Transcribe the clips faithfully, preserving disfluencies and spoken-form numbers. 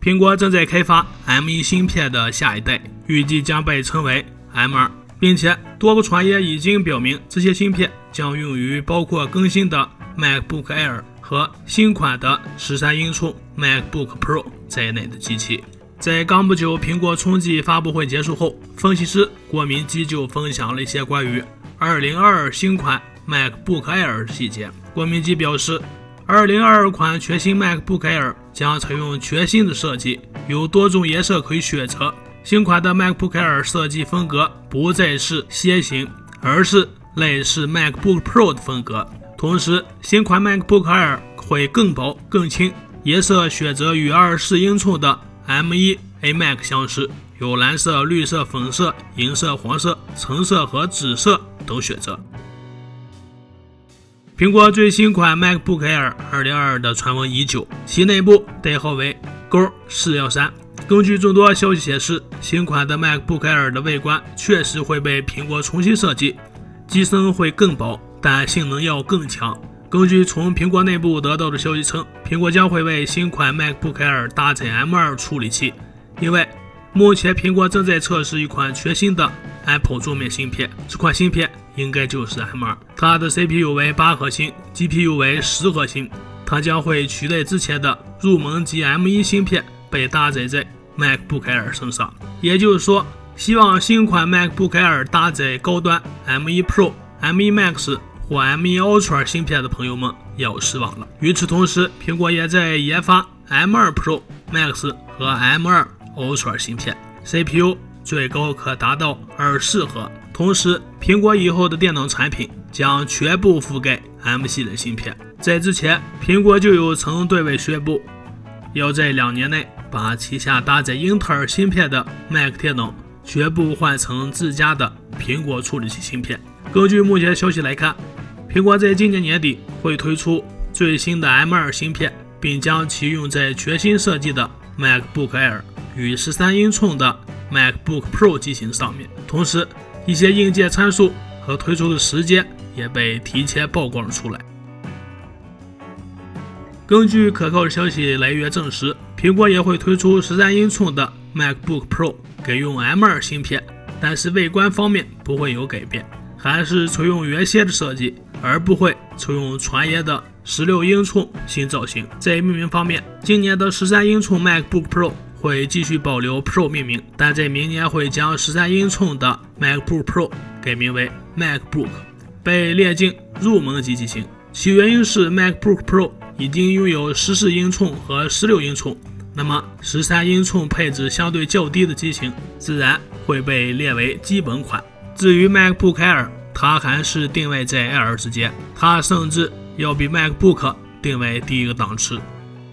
苹果正在开发 M 一 芯片的下一代，预计将被称为 M 二， 并且多个传言已经表明，这些芯片将用于包括更新的 MacBook Air 和新款的十三英寸 MacBook Pro 在内的机器。在刚不久苹果春季发布会结束后，分析师郭明基就分享了一些关于二零二二新款 MacBook Air 的细节。郭明基表示，二零二二款全新 MacBook Air 将采用全新的设计，有多种颜色可以选择。新款的 MacBook Air 设计风格不再是楔形，而是类似 MacBook Pro 的风格。同时，新款 MacBook Air 会更薄更轻，颜色选择与二十四英寸的 M 一 iMac 相似，有蓝色、绿色、粉色、银色、黄色、橙色和紫色等选择。苹果最新款 MacBook Air 二零二二的传闻已久，其内部代号为 Go 四一三。根据众多消息显示，新款的 MacBook Air 的外观确实会被苹果重新设计，机身会更薄，但性能要更强。根据从苹果内部得到的消息称，苹果将会为新款 MacBook Air 搭载 M 二 处理器，因为目前苹果正在测试一款全新的 Apple 桌面芯片，这款芯片应该就是 M 二， 它的 C P U 为八核心 G P U 为十核心，它将会取代之前的入门级 M 一 芯片，被搭载在 MacBook Air 身上。也就是说，希望新款 MacBook Air 搭载高端 M 一 Pro、M 一 Max 或 M 一 Ultra 芯片的朋友们要失望了。与此同时，苹果也在研发 M 二 Pro、Max 和 M 二 Ultra 芯片， C P U 最高可达到二十四核。同时，苹果以后的电脑产品将全部覆盖 M 系列芯片。在之前，苹果就有曾对外宣布，要在两年内把旗下搭载英特尔芯片的 Mac 电脑全部换成自家的苹果处理器芯片。根据目前消息来看，苹果在今年年底会推出最新的 M 二 芯片，并将其用在全新设计的 MacBook Air 与十三英寸的 MacBook Pro 机型上面。同时，一些硬件参数和推出的时间也被提前曝光了出来。根据可靠的消息来源证实，苹果也会推出十三英寸的 MacBook Pro 改用 M 二 芯片，但是外观方面不会有改变，还是采用原先的设计，而不会采用传言的十六英寸新造型。在命名方面，今年的十三英寸 MacBook Pro 会继续保留 Pro 命名，但在明年会将十三英寸的 MacBook Pro 改名为 MacBook， 被列进入门级机型。其原因是 MacBook Pro 已经拥有十四英寸和十六英寸，那么十三英寸配置相对较低的机型自然会被列为基本款。至于 MacBook Air， 它还是定位在 Air 之间，它甚至要比 MacBook 定位低一个档次。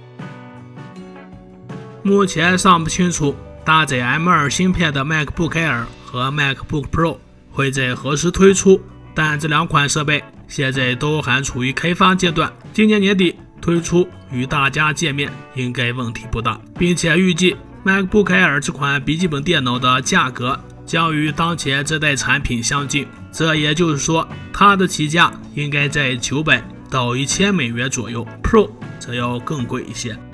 目前尚不清楚搭载 M 二 芯片的 MacBook Air 和 MacBook Pro 会在何时推出，但这两款设备现在都还处于开发阶段，今年年底推出与大家见面应该问题不大，并且预计 MacBook Air 这款笔记本电脑的价格将与当前这代产品相近，这也就是说它的起价应该在九百到一千美元左右， Pro 则要更贵一些。